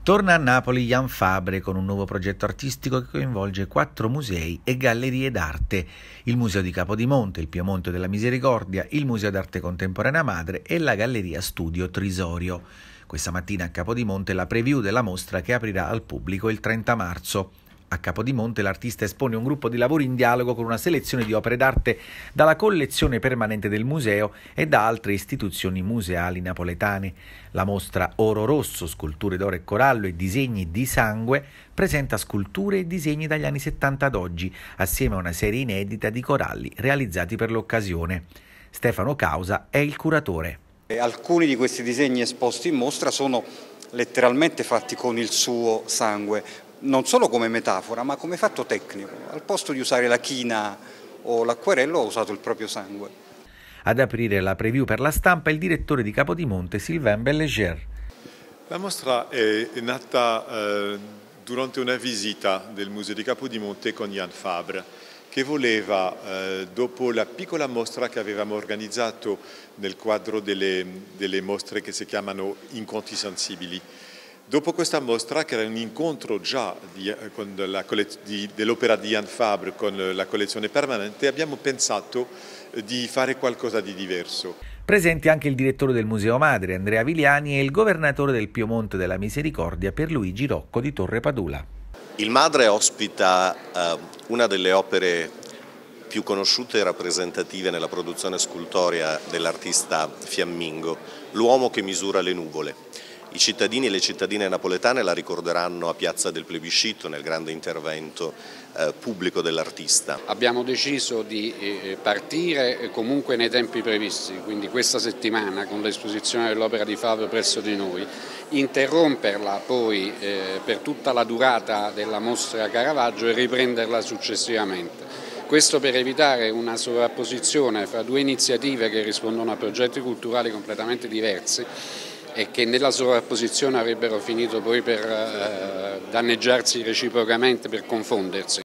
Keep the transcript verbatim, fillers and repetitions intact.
Torna a Napoli Jan Fabre con un nuovo progetto artistico che coinvolge quattro musei e gallerie d'arte: il Museo di Capodimonte, il Piemonte della Misericordia, il Museo d'Arte Contemporanea Madre e la Galleria Studio Trisorio. Questa mattina a Capodimonte la preview della mostra che aprirà al pubblico il trenta marzo. A Capodimonte l'artista espone un gruppo di lavori in dialogo con una selezione di opere d'arte dalla collezione permanente del museo e da altre istituzioni museali napoletane. La mostra Oro Rosso, sculture d'oro e corallo e disegni di sangue presenta sculture e disegni dagli anni settanta ad oggi, assieme a una serie inedita di coralli realizzati per l'occasione. Stefano Causa è il curatore. Alcuni di questi disegni esposti in mostra sono letteralmente fatti con il suo sangue, non solo come metafora ma come fatto tecnico. Al posto di usare la china o l'acquerello ha usato il proprio sangue. Ad aprire la preview per la stampa il direttore di Capodimonte Sylvain Belleger. La mostra è nata eh, durante una visita del Museo di Capodimonte con Jan Fabre, che voleva, eh, dopo la piccola mostra che avevamo organizzato nel quadro delle, delle mostre che si chiamano Incontri Sensibili, dopo questa mostra, che era un incontro già dell'opera di Jan Fabre con la collezione permanente, abbiamo pensato di fare qualcosa di diverso. Presenti anche il direttore del Museo Madre, Andrea Viliani, e il governatore del Piemonte della Misericordia, Pierluigi Rocco di Torre Padula. Il Madre ospita uh, una delle opere più conosciute e rappresentative nella produzione scultorea dell'artista fiammingo, L'uomo che misura le nuvole. I cittadini e le cittadine napoletane la ricorderanno a Piazza del Plebiscito nel grande intervento eh, pubblico dell'artista. Abbiamo deciso di eh, partire comunque nei tempi previsti, quindi questa settimana con l'esposizione dell'opera di Fabre presso di noi, interromperla poi eh, per tutta la durata della mostra Caravaggio e riprenderla successivamente. Questo per evitare una sovrapposizione fra due iniziative che rispondono a progetti culturali completamente diversi e che nella sovrapposizione avrebbero finito poi per eh, danneggiarsi reciprocamente, per confondersi.